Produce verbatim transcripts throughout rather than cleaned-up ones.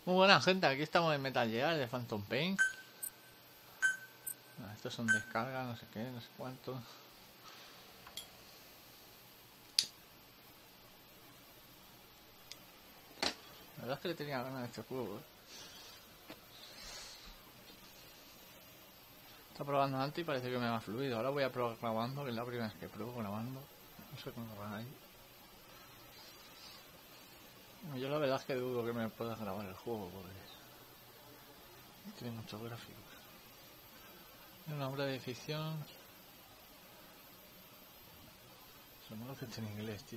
Muy buena gente, aquí estamos en Metal Gear de Phantom Pain. Ah, estos son descargas, no sé qué, no sé cuánto. La verdad es que le tenía ganas de este juego, ¿eh? Está probando antes y parece que me va fluido. Ahora voy a probar grabando, que es la primera vez que pruebo grabando. No sé cómo va ahí. Yo la verdad es que dudo que me puedas grabar el juego porque tiene muchos gráficos. Es una obra de ficción. Supongo que está en inglés, tío.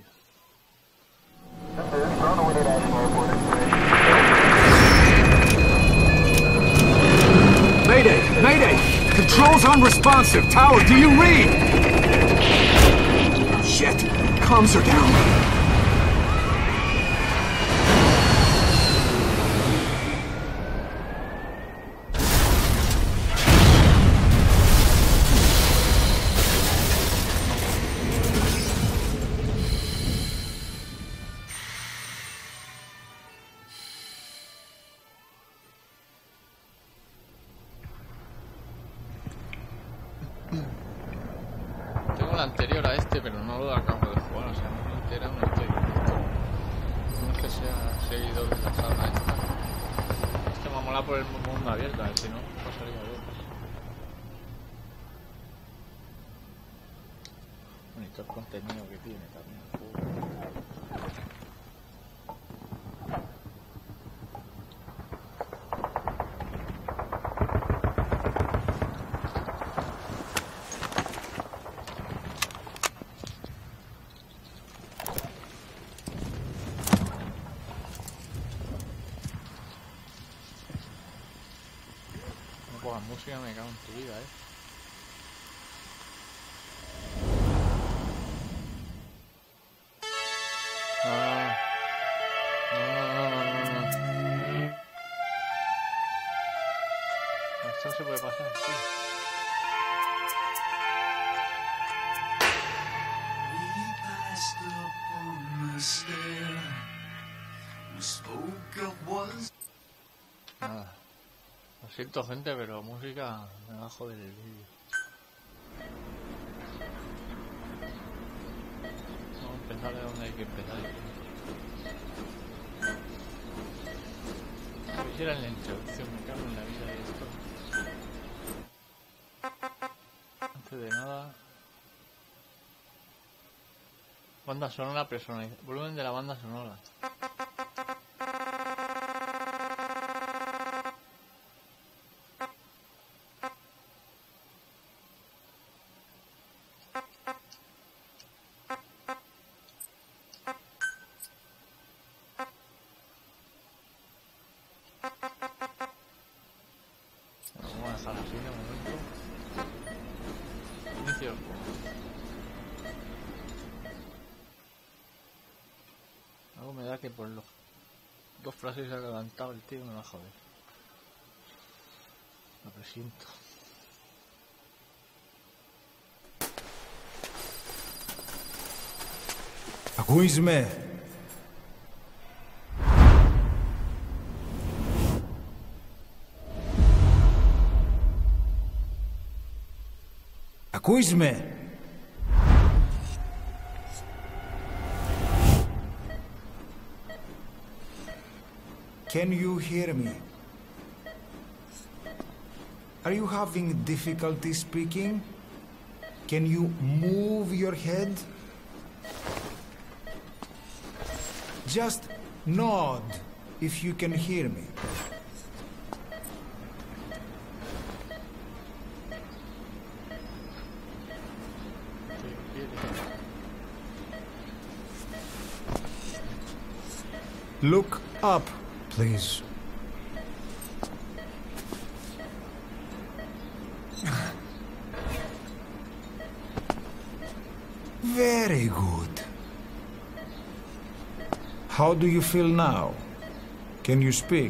Mayday! Mayday! Controls unresponsive. Tower, do you read? Shit. Comms are down. Tengo la anterior a este, pero no lo acabo de jugar, o sea, no me entera, no estoy visto. No es que sea seguidor de la saga esta. Este me mola por el mundo abierto, a ver si no, pasaría bien. Bonito el contenido que tiene también el juego. La música me cago en tu vida, eh. Ah, no, no, no, no, no, no. Esto no se puede pasar, tío. Nada. Lo siento, gente, pero música me va a joder el vídeo. Vamos a empezar de donde hay que empezar. Si hiciera en la introducción, me cago en la vida de esto. Antes de nada, banda sonora personalizada. Volumen de la banda sonora. Vamos a dejar así de momento. Inicio el juego. Algo me da que por los dos frases se ha levantado el tío, me va a joder. Lo presiento. Ακούσμε. Ακούσμε. Can you hear me? Are you having difficulty speaking? Can you move your head? Just nod if you can hear me. Look up, please. Very good. How do you feel now? Can you speak?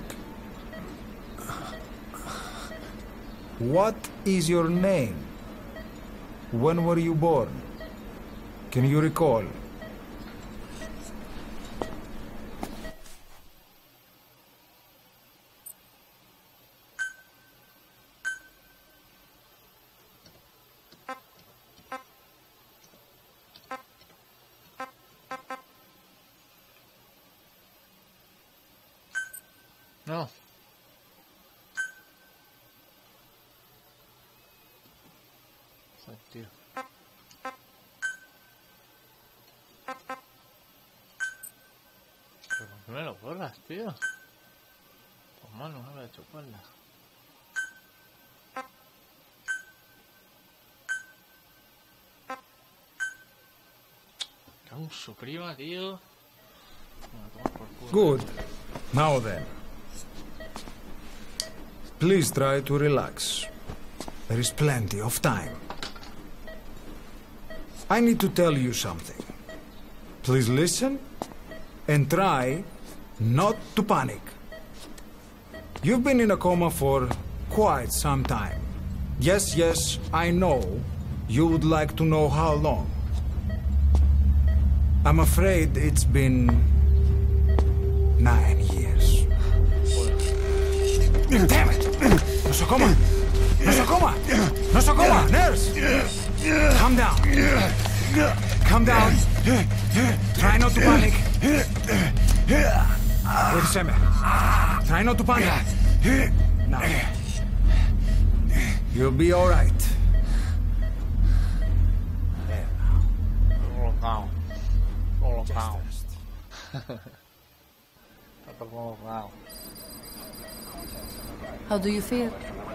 What is your name? When were you born? Can you recall? No. Joder, tío. ¿Pero por qué me lo borras, tío? Pues mano, no voy a chuparla. Cago su prima, tío. Good. Now then. Please try to relax. There is plenty of time. I need to tell you something. Please listen and try not to panic. You've been in a coma for quite some time. Yes, yes, I know you would like to know how long. I'm afraid it's been nine years. Damn it! Nosocoma! Nosocoma! Nosocoma! Nurse! Calm down. Calm down. Try not to panic. Wait a second. Try not to panic. Now. You'll be all right. All down. All down. All down. How do you feel?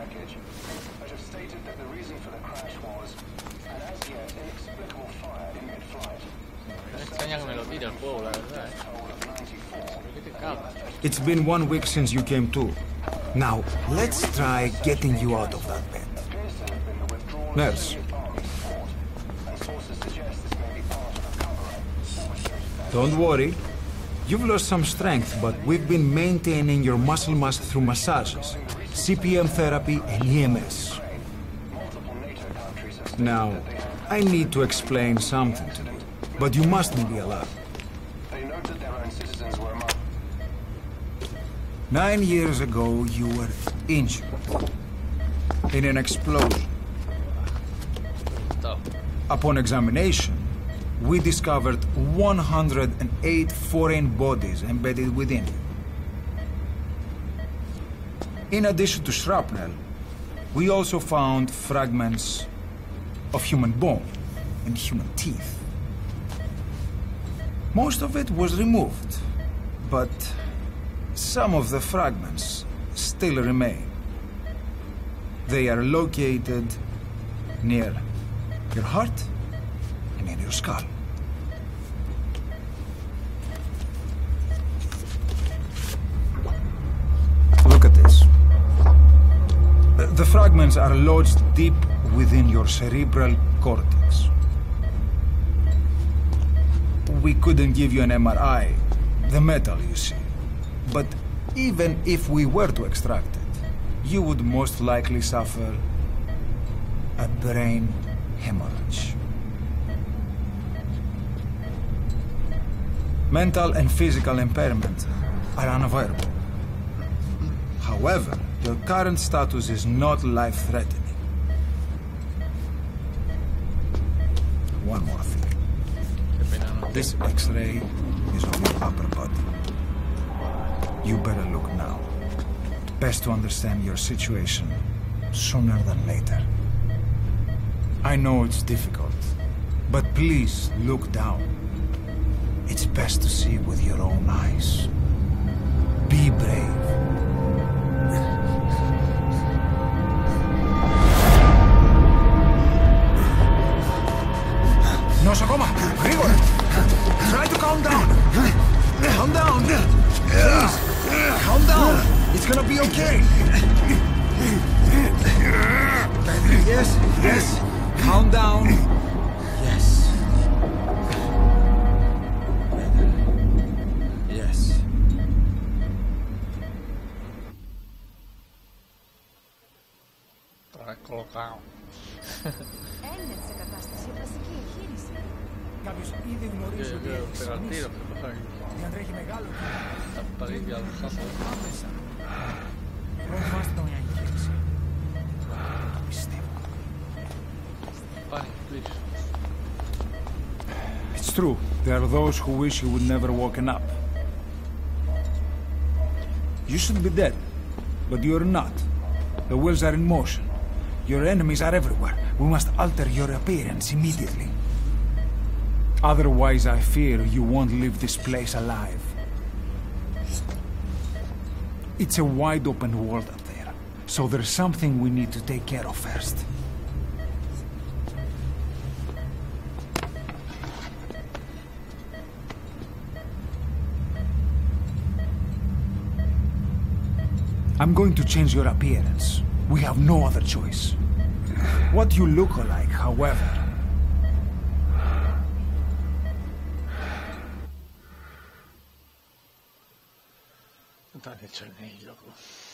Extraña que me lo tire el juego, la verdad, eh. ¿Qué te cagas? It's been one week since you came to. Now, let's try getting you out of that bed. Nurse. Don't worry. You've lost some strength, but we've been maintaining your muscle mass through massages, C P M therapy, and E M S. Now, I need to explain something to you, but you mustn't be alarmed. Nine years ago, you were injured in an explosion. Stop. Upon examination, we discovered one hundred eight foreign bodies embedded within you. In addition to shrapnel, we also found fragments of human bone and human teeth. Most of it was removed, but some of the fragments still remain. They are located near your heart and in your skull. Look at this. The fragments are lodged deep within your cerebral cortex. We couldn't give you an M R I, the metal, you see. But even if we were to extract it, you would most likely suffer a brain hemorrhage. Mental and physical impairment are unavoidable. However, your current status is not life-threatening. One more thing. This X-ray is on your upper body. You better look now. Best to understand your situation sooner than later. I know it's difficult, but please look down. It's best to see with your own eyes. Be brave. Nosocoma! Grigor! Try to calm down! Calm down! Please! Calm down! It's gonna be okay! Yes, yes! Calm down! Yes. Yes. Τώρα κολοκάω. Έλεξε κατάσταση πλαστική εγχείρηση. Κάποιος ήδη γνωρίζει ότι έχει Περατήρο, συνήσει. que pasa aquí. Διατρέχει μεγάλο κίνδυνο. Τα παρήγια του χάσω. Άμεσα. Προτιμάστε μια εγχείρηση. Το πιστεύω. Panic, please. It's true. There are those who wish you would never woken up. You should be dead, but you're not. The wheels are in motion. Your enemies are everywhere. We must alter your appearance immediately. Otherwise, I fear you won't leave this place alive. It's a wide open world up there, so there's something we need to take care of first. I'm going to change your appearance. We have no other choice. What you look like, however... No te han hecho el mail, loco.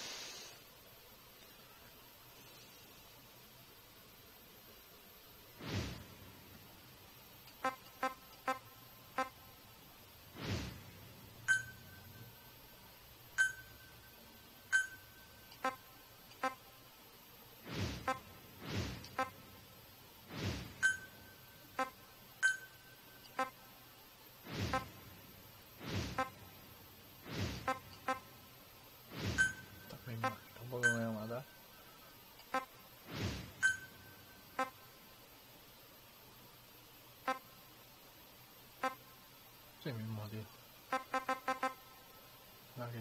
Tampoco me voy a matar. Sí mismo, tío. Aquí.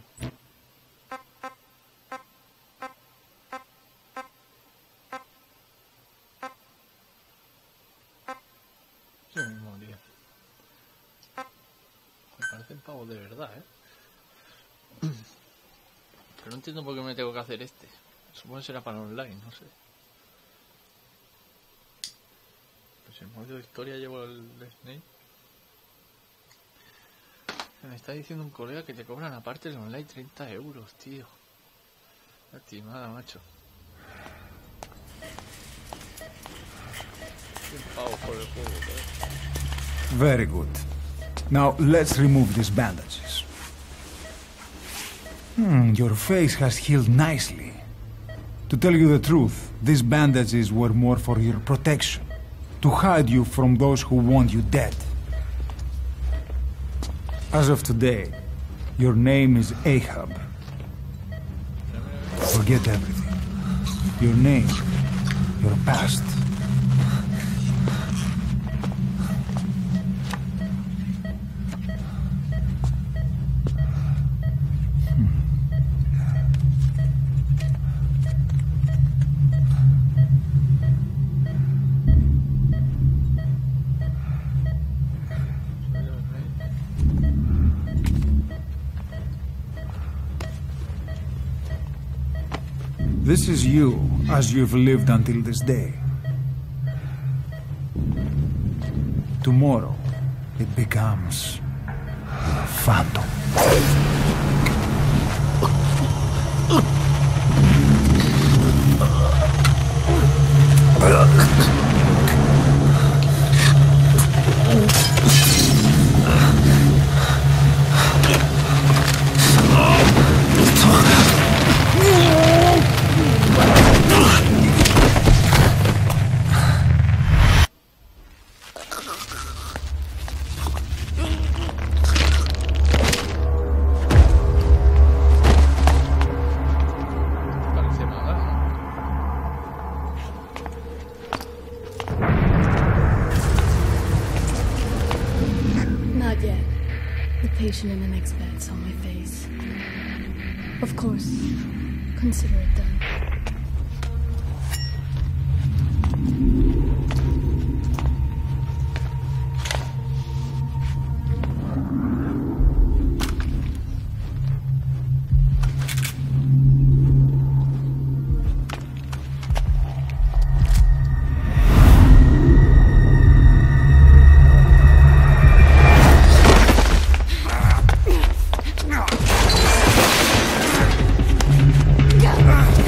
Sí mismo, tío. Me parecen pavos de verdad, ¿eh? Pero no entiendo por qué me tengo que hacer este. Supongo que será para online, no sé. Pues en modo de historia llevo el Snake. Me está diciendo un colega que te cobran aparte el online treinta euros, tío. Lastimada, macho. cien pavos por el juego, tío. Very good. Now, let's remove these bandages. Hmm, your face has healed nicely. To tell you the truth, these bandages were more for your protection, to hide you from those who want you dead. As of today, your name is Ahab. Forget everything. Your name, your past. This is you, as you've lived until this day. Tomorrow, it becomes a phantom. In the next bed saw my face. Of course, consider it done. Ah!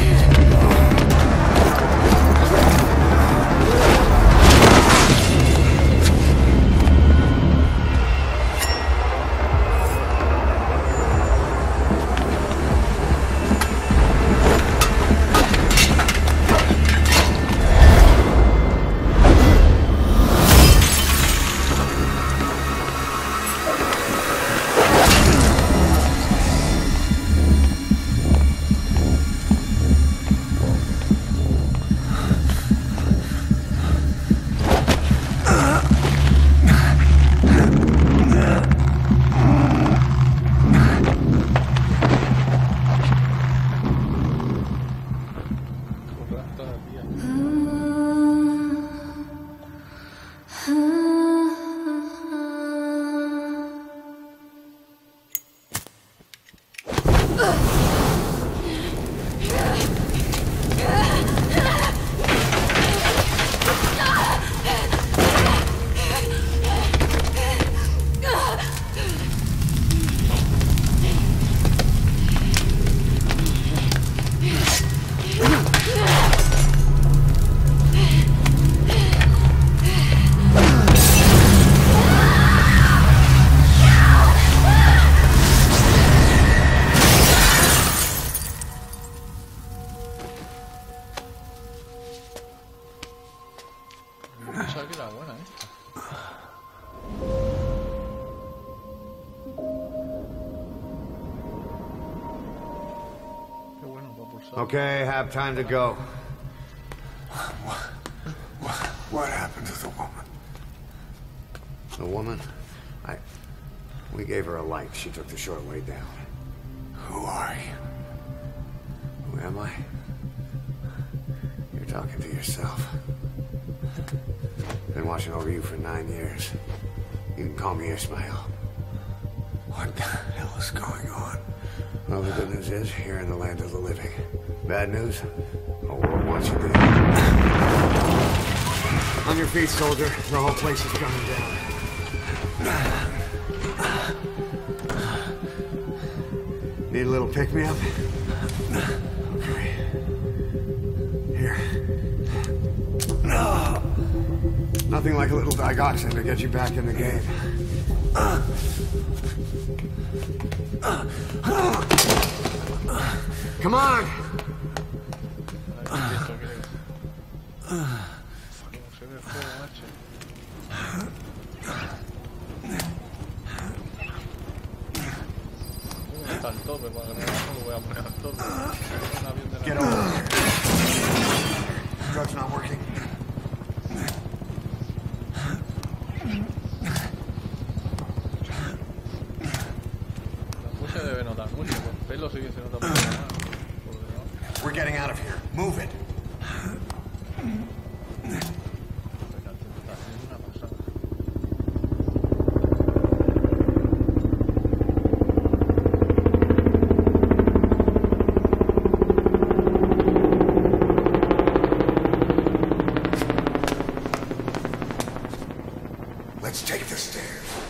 Okay, have time to go. What, what, what happened to the woman? The woman? I... We gave her a light. She took the short way down. Who are you? Who am I? You're talking to yourself. Been watching over you for nine years. You can call me Ishmael. What the hell is going on? Well, the good news is, you're in the land of the living. Bad news? The world wants you dead. On your feet, soldier. The whole place is coming down. Need a little pick-me-up? Okay. Here. No. Nothing like a little digoxin to get you back in the game. Come on! Get over here. Drug's not working. We're getting out of here. Move it. Let's take the stairs.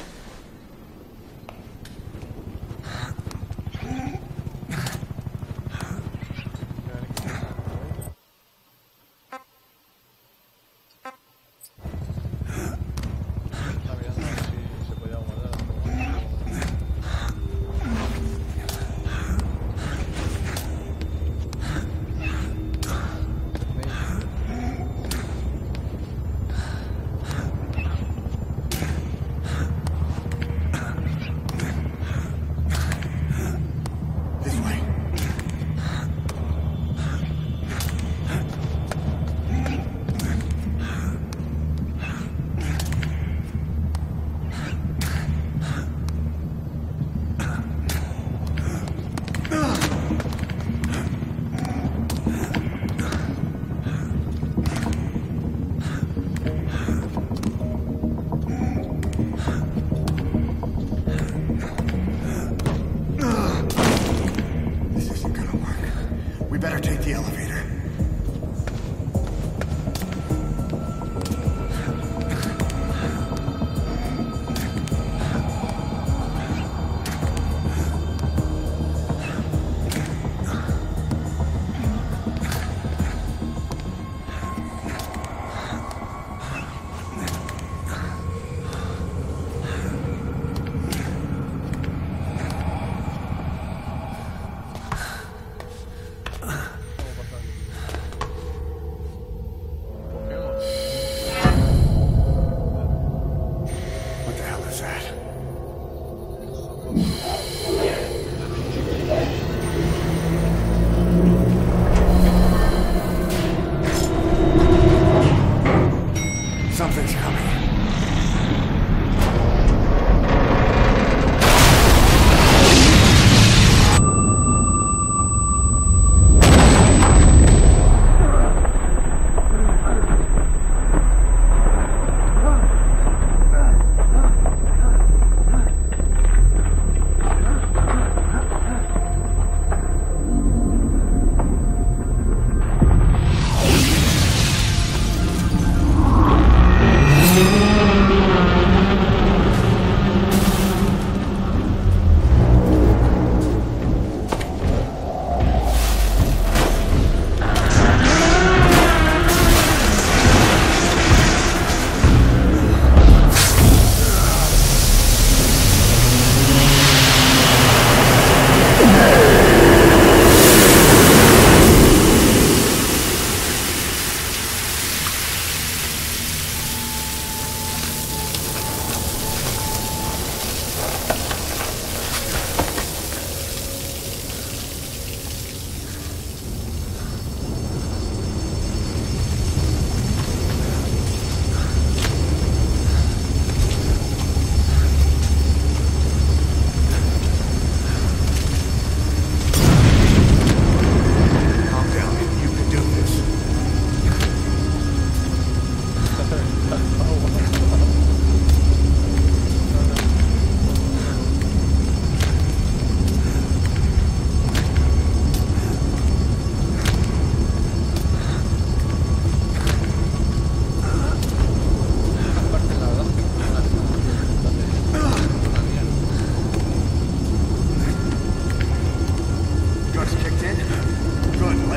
Something's coming.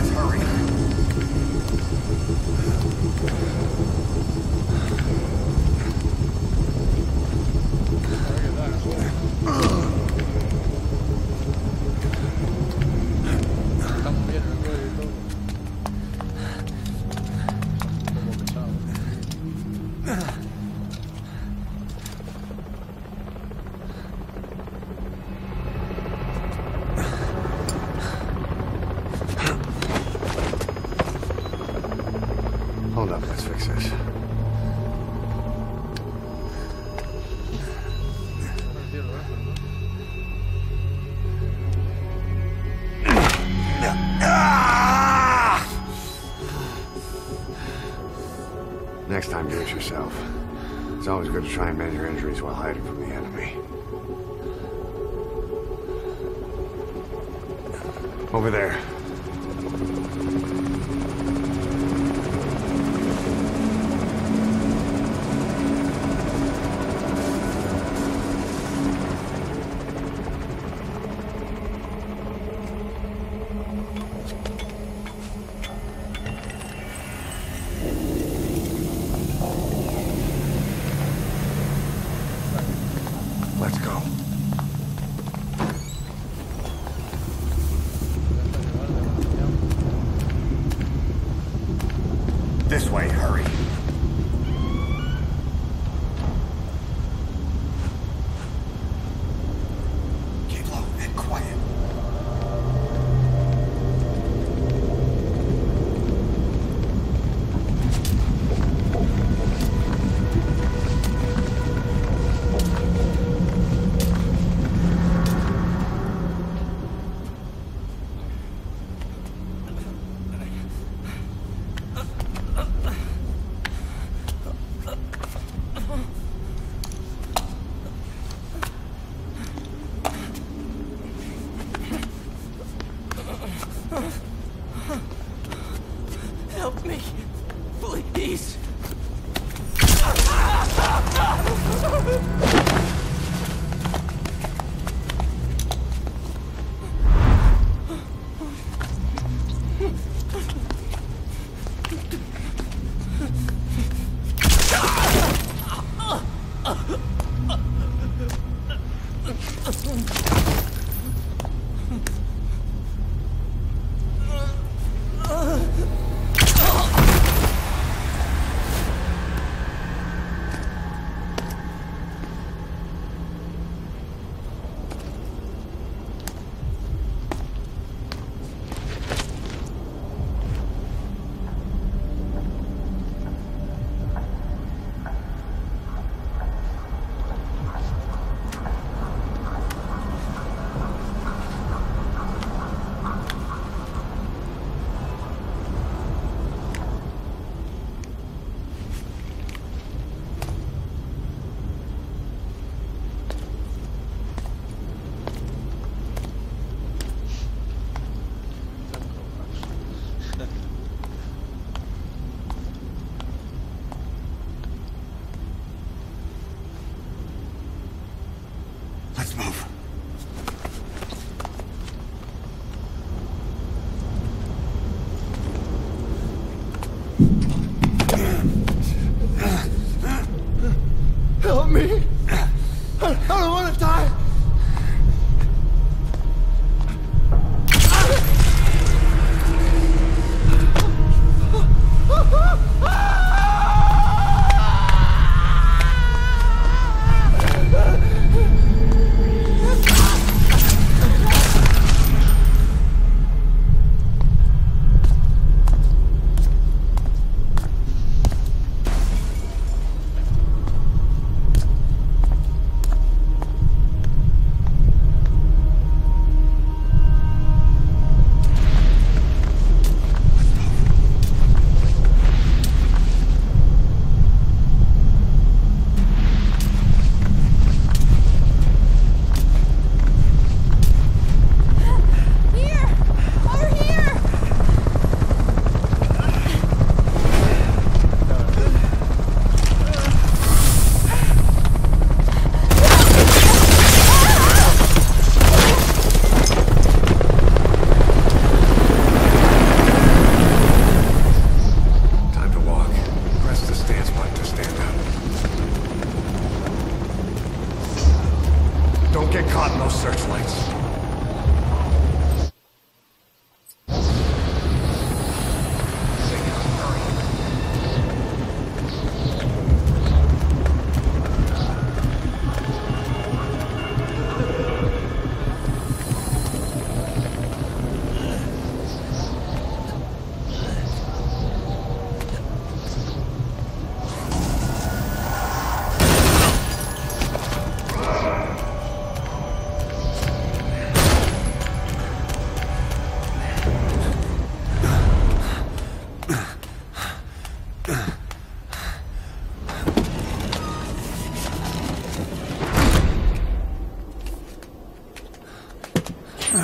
Let's hurry. Estamos bien en el cuello y todo. Como pesado. Hold up, let's fix this. Next time, do it yourself. It's always good to try and mend your injuries while hiding from the enemy. Over there. Let's go.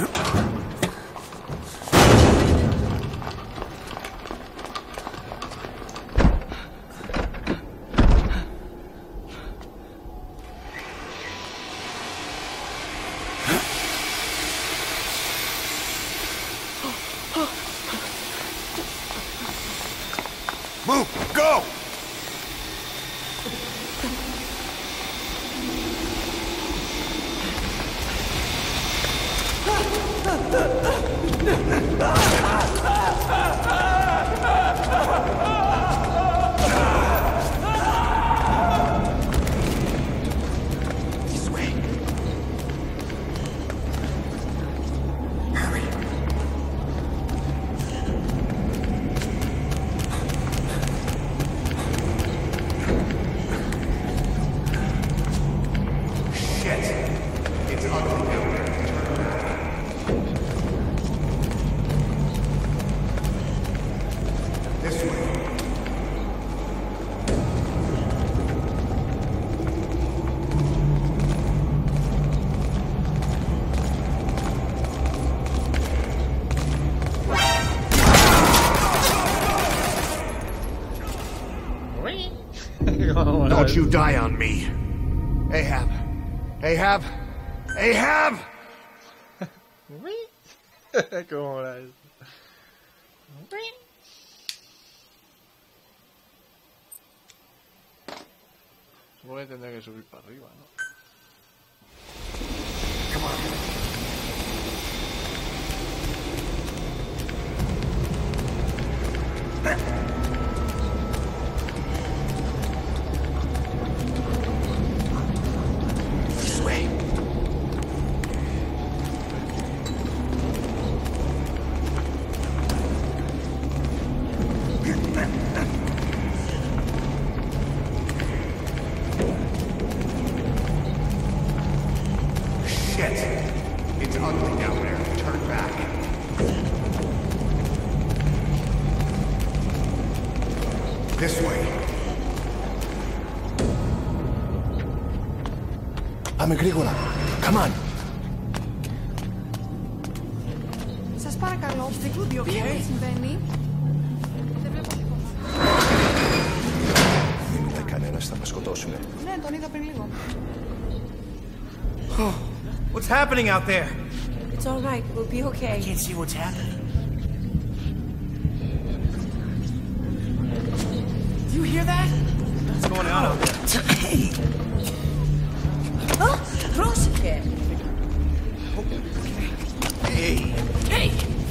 Move! Go! This way. Hurry. Don't you die on me. Ahab. Ahab. Ahab! ¿Cómo era eso? Supongo que tendré que subir para arriba, ¿no? Come on. This way. Shit. It's ugly down there. Turn back. This way. Πάμε γρήγορα. Come on. Σας παρακαλώ, τι συμβαίνει? Δεν βλέπω τίποτα. Μην μιλάει κανένας, θα μας σκοτώσουνε. Ναι, τον είδα πριν λίγο. What's happening out there? It's all right. We'll be okay. I can't see what's happening. Do you hear that? What's going on out there? Hey! Oh, πρόσεχε! Hey! Hey!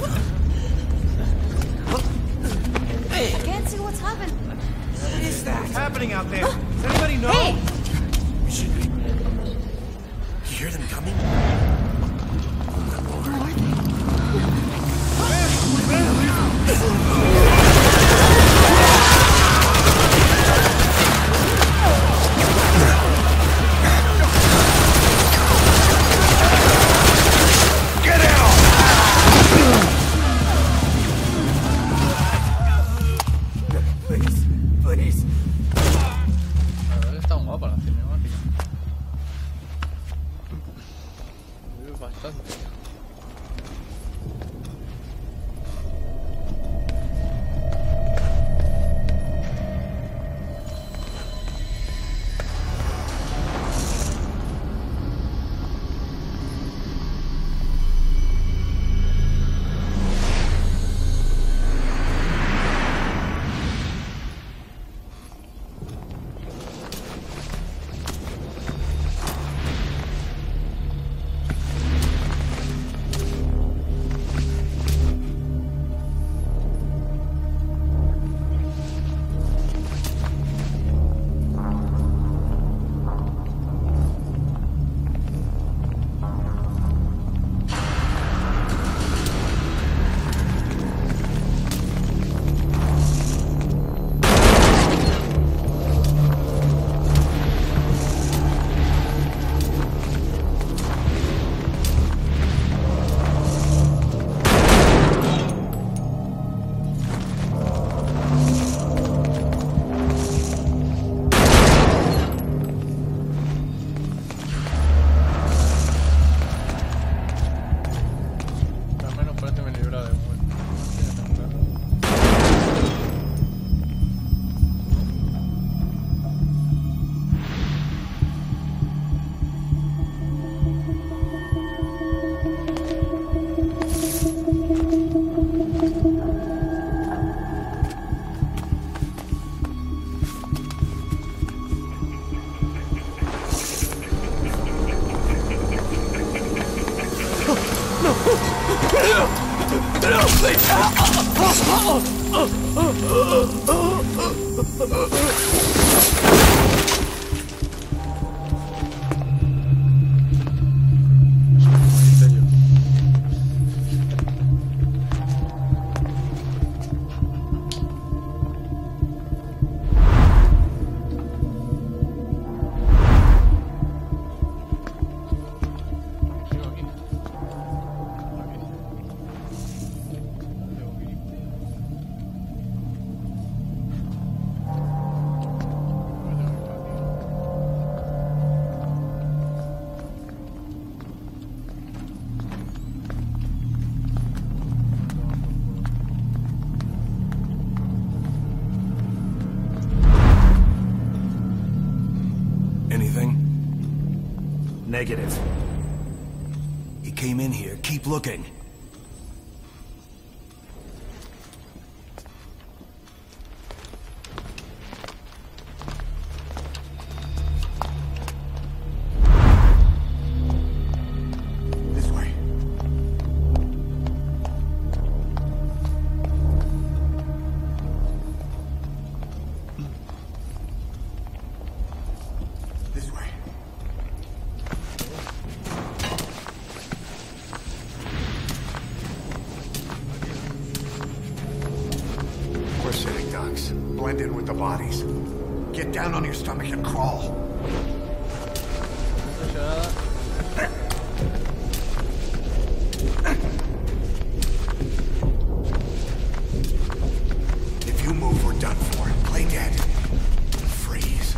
I can't see what's happening. What is that? What's happening out there? Does anybody know? Hey! We should be... You hear them coming? La verdad está guapa la cinemática. Negative. He came in here. Keep looking. This way. This way. We're sitting ducks. Blend in with the bodies. Get down on your stomach and crawl. If you move, we're done for. Play dead. Freeze.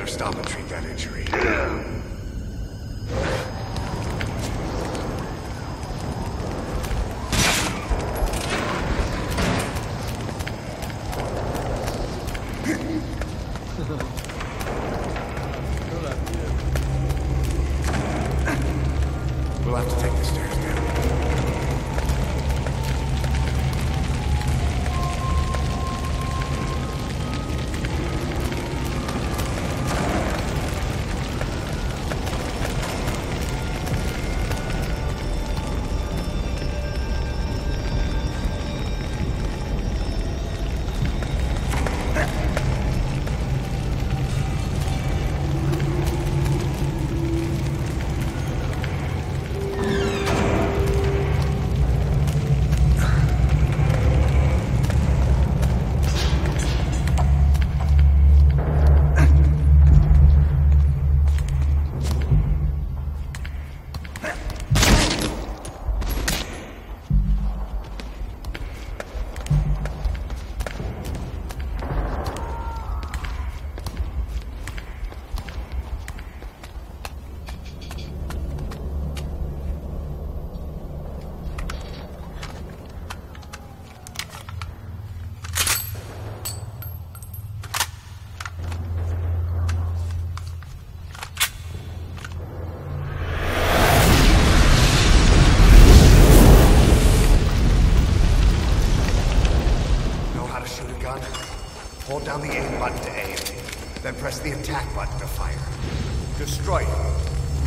better stop and treat that injury. We'll have to take the stairs down. Hold down the aim button to aim, then press the attack button to fire. Destroy him.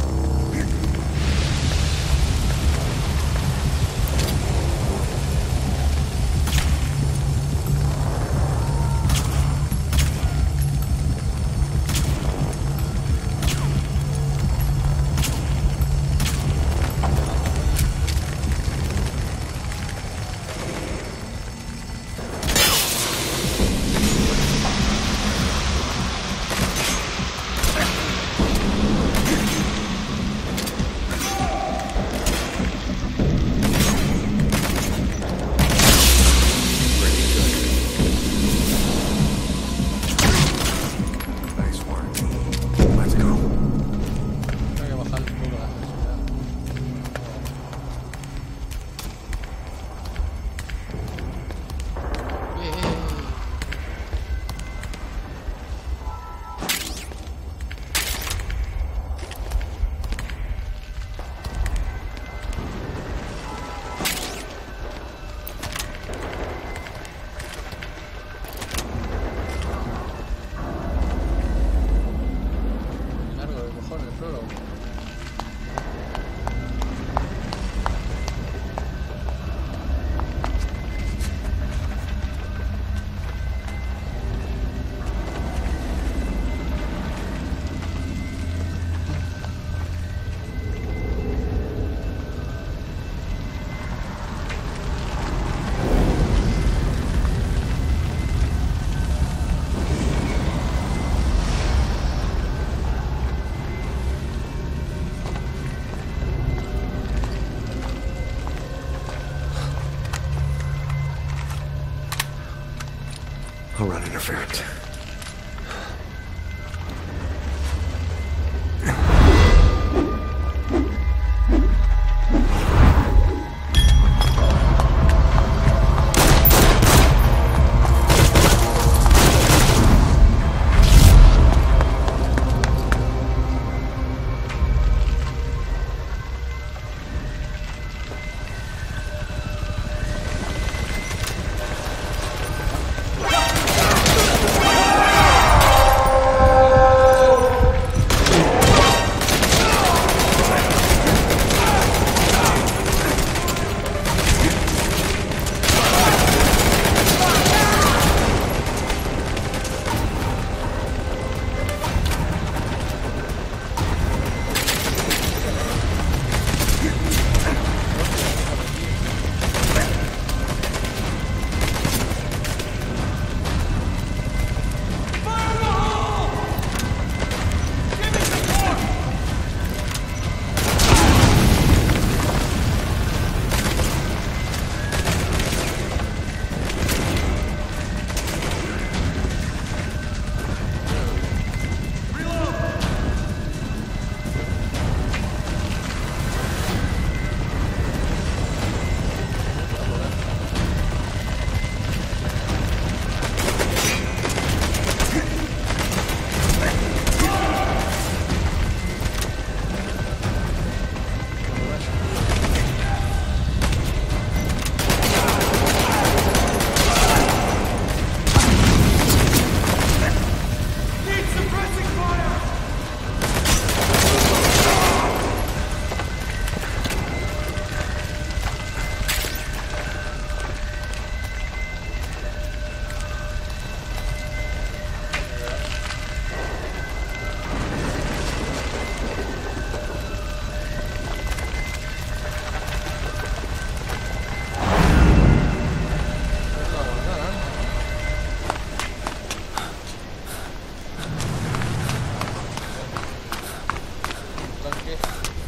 I'll run interference. Ah! tanque.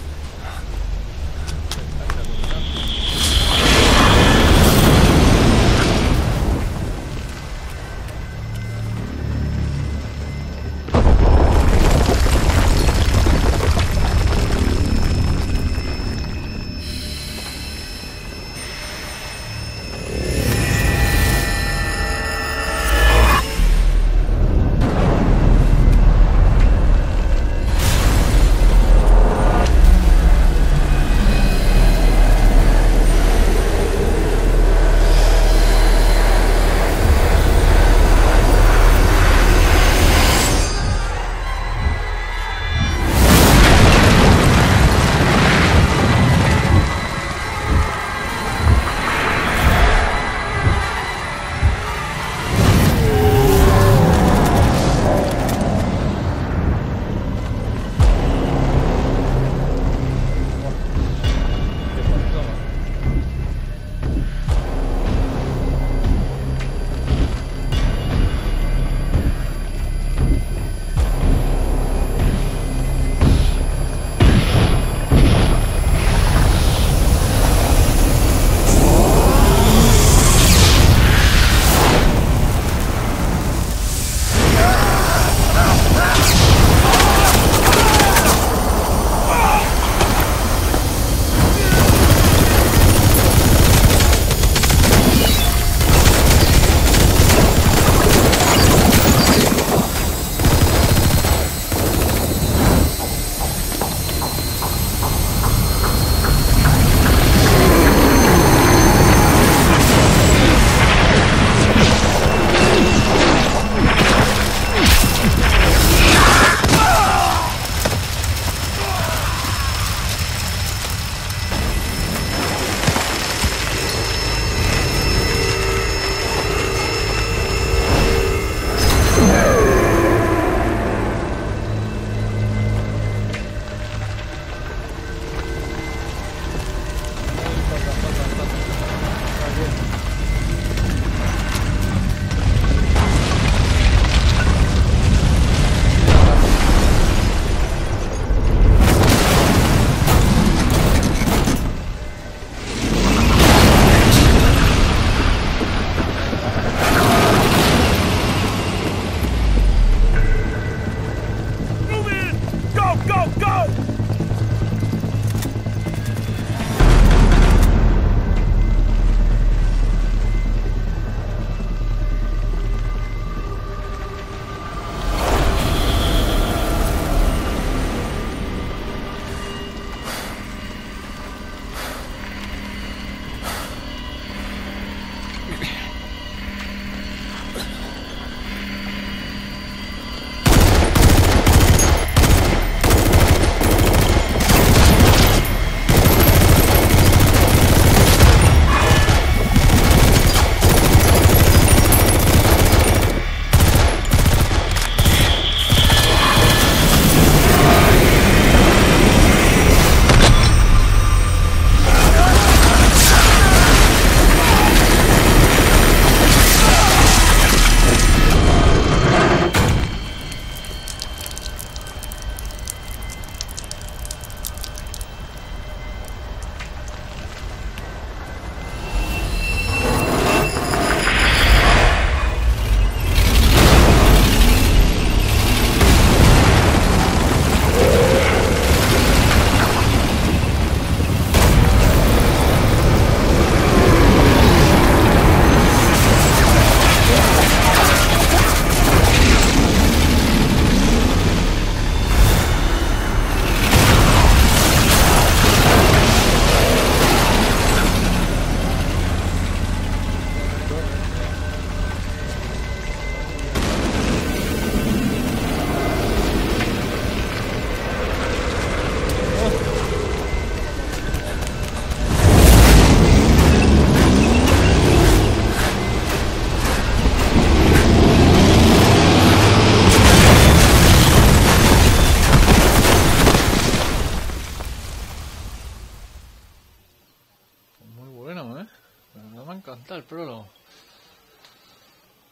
encanta el prólogo.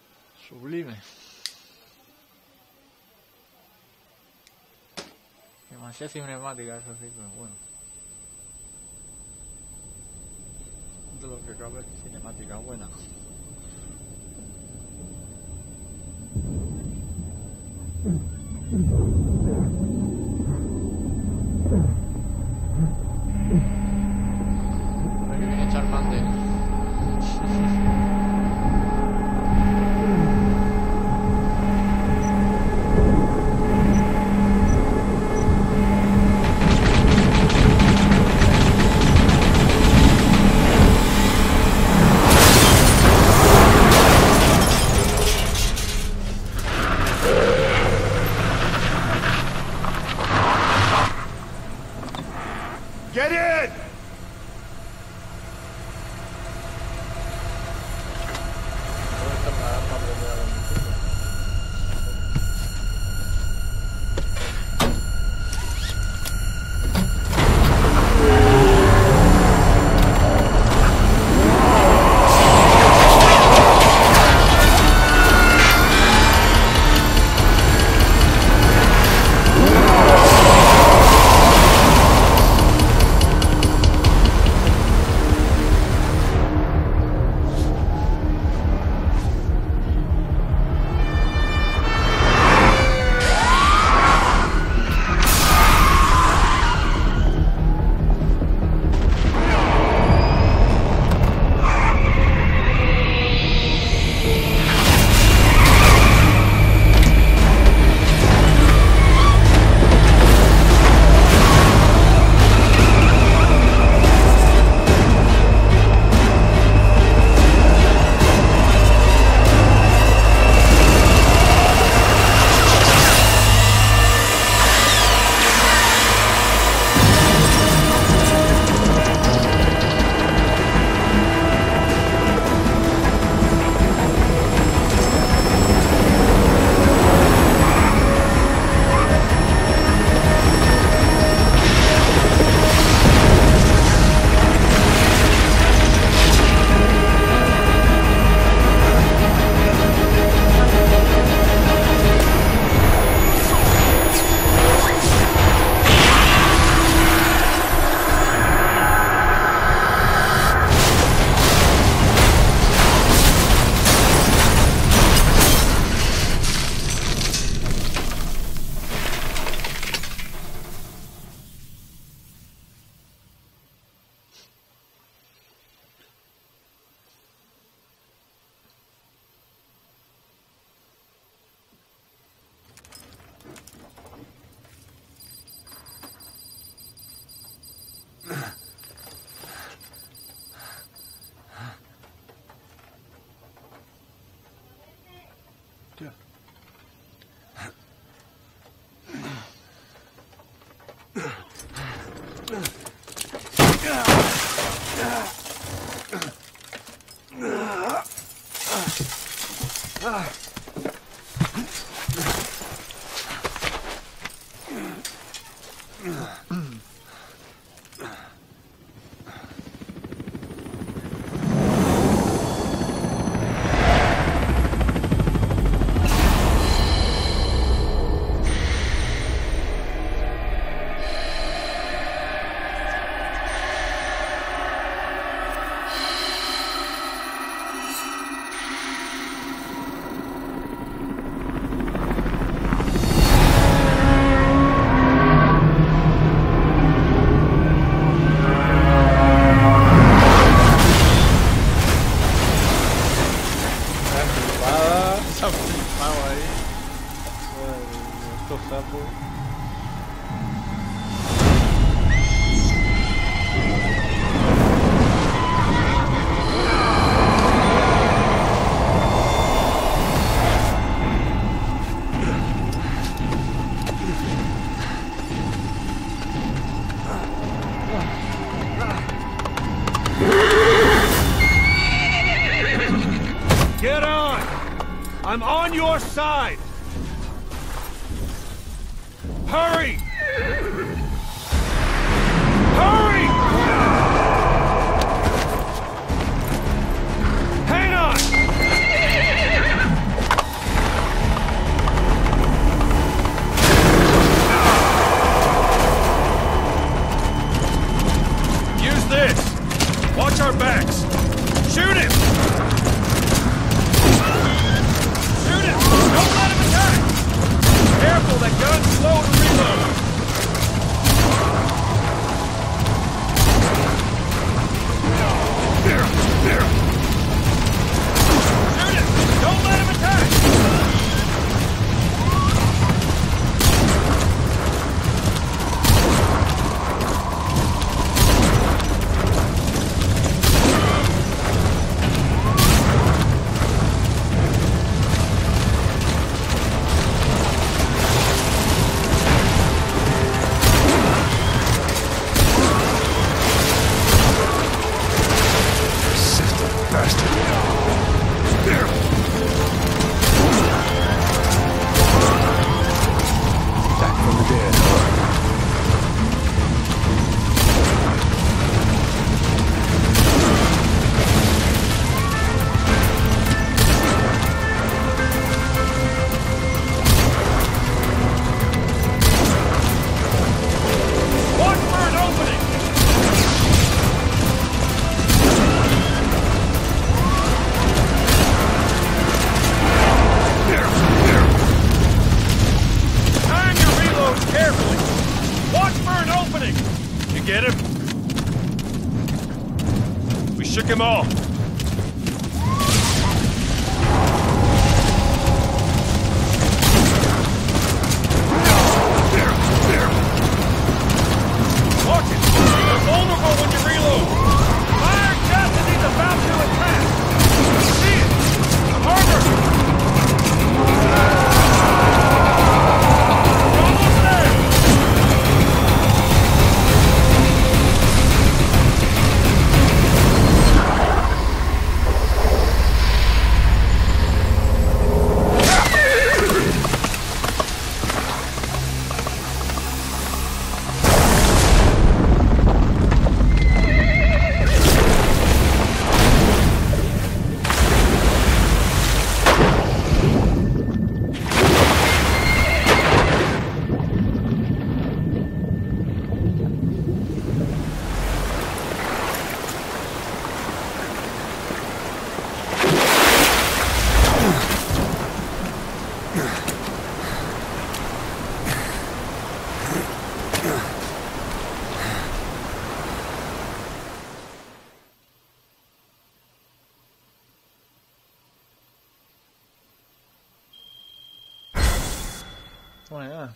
Sublime. Demasiada cinemática, eso sí, pero bueno. De lo que cabe es cinemática buena. A ver que viene Charmander. Get in! I'm on your side! Hurry! Hurry! Hang on! get him? We shook him off. Watch it! They're vulnerable when you reload! Fire Cassidy's about to attack! See it! The harbor! We're almost there! Oh yeah.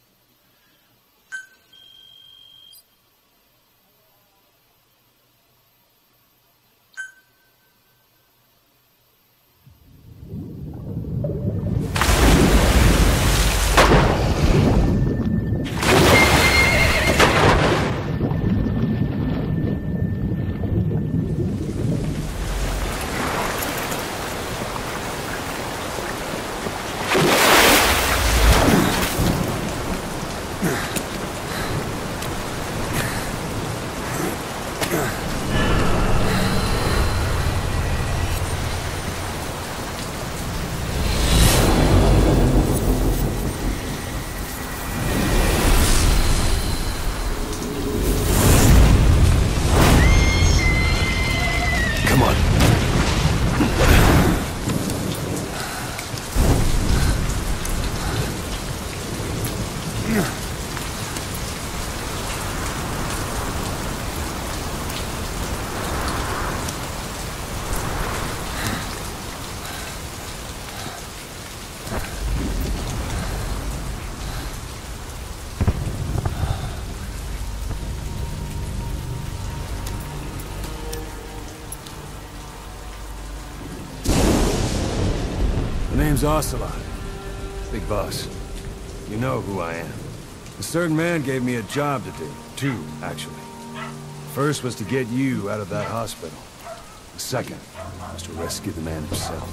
My name's Ocelot. Big boss. You know who I am. A certain man gave me a job to do. Two, actually. First was to get you out of that hospital. The second was to rescue the man himself.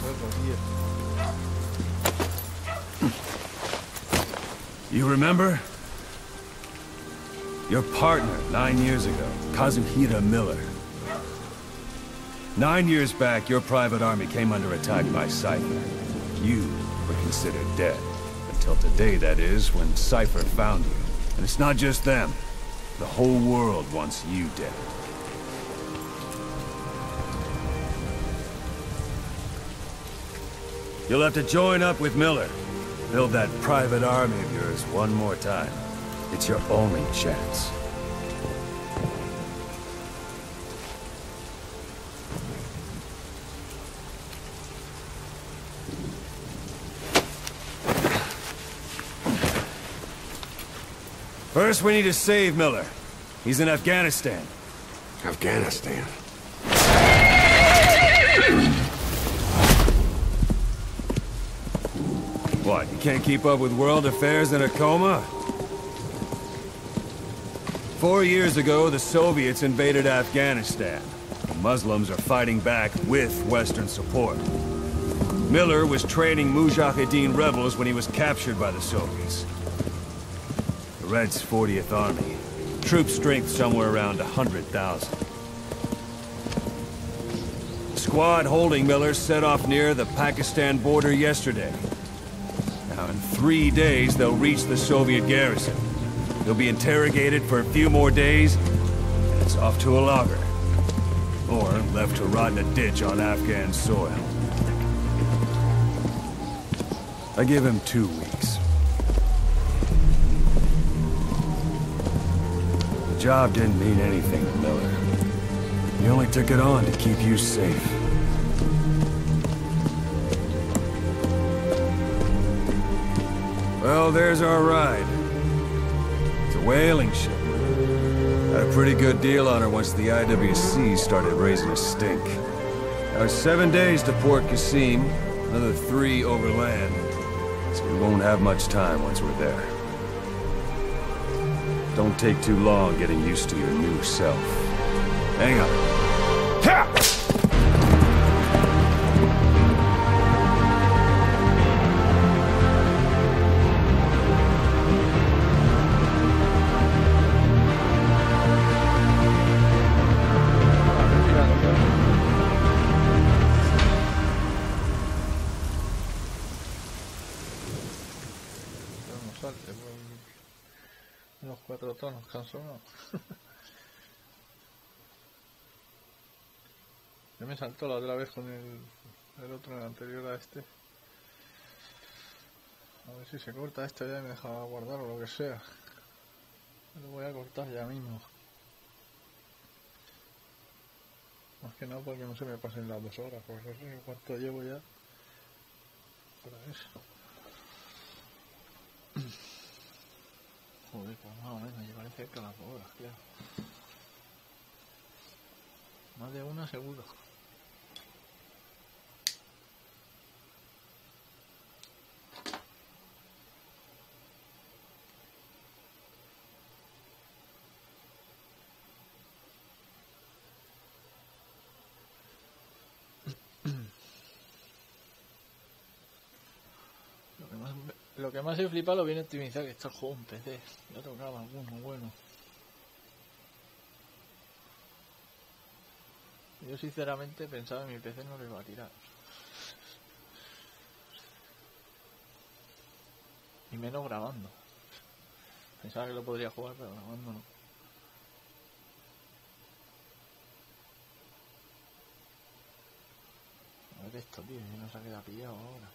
You remember? Your partner, nine years ago, Kazuhira Miller. Nine years back, your private army came under attack by Cypher. You were considered dead. Until today, that is, when Cypher found you. And it's not just them. The whole world wants you dead. You'll have to join up with Miller. Build that private army of yours one more time. It's your only chance. First, we need to save Miller. He's in Afghanistan. Afghanistan? What, you can't keep up with world affairs in a coma? Four years ago, the Soviets invaded Afghanistan. The Muslims are fighting back with Western support. Miller was training Mujahideen rebels when he was captured by the Soviets. The Red's fortieth Army. Troop strength somewhere around one hundred thousand. The squad holding Miller set off near the Pakistan border yesterday. Now, in three days, they'll reach the Soviet garrison. They'll be interrogated for a few more days, and it's off to a lager. Or left to rot in a ditch on Afghan soil. I give him two weeks. job didn't mean anything to Miller. He only took it on to keep you safe. Well, there's our ride. It's a whaling ship. Had a pretty good deal on her once the I W C started raising a stink. Now seven days to Port Qasim, another three overland. So we won't have much time once we're there. Don't take too long getting used to your new self. Hang on. Ha! Unos cuatro tonos, cansó, ¿no? Yo me saltó la otra vez con el, el otro, el anterior a este. A ver si se corta este ya y me deja guardar o lo que sea. Lo voy a cortar ya mismo. Más que nada porque no se me pasen las dos horas, porque no sé cuánto llevo ya para eso. Joder, pues más o menos, llevaré cerca las dos horas, claro. Más de una seguro. Lo que más, lo que más he flipado lo viene a optimizar, que está el juego en P C. Ya tocaba alguno bueno. Yo sinceramente pensaba que mi P C no lo iba a tirar. Y menos grabando. Pensaba que lo podría jugar, pero grabando no. A ver esto, tío, si no se ha quedado pillado ahora.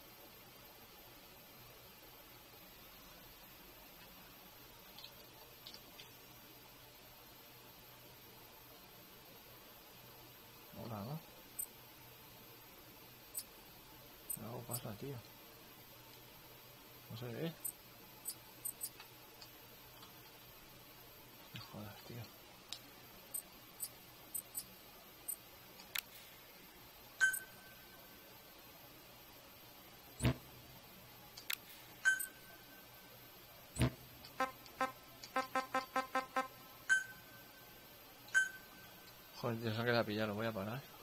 Ahora, ¿no? Algo pasa, tío. No se ve. No jodas, tío. Joder, tío, se ha quedado pillado, lo voy a parar.